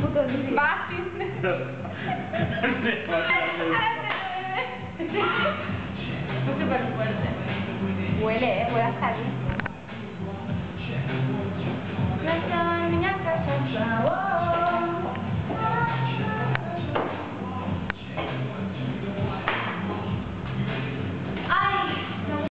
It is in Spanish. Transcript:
puto lío. Basti. Es súper fuerte. Huele, huele a salir. Nuestra niña casa.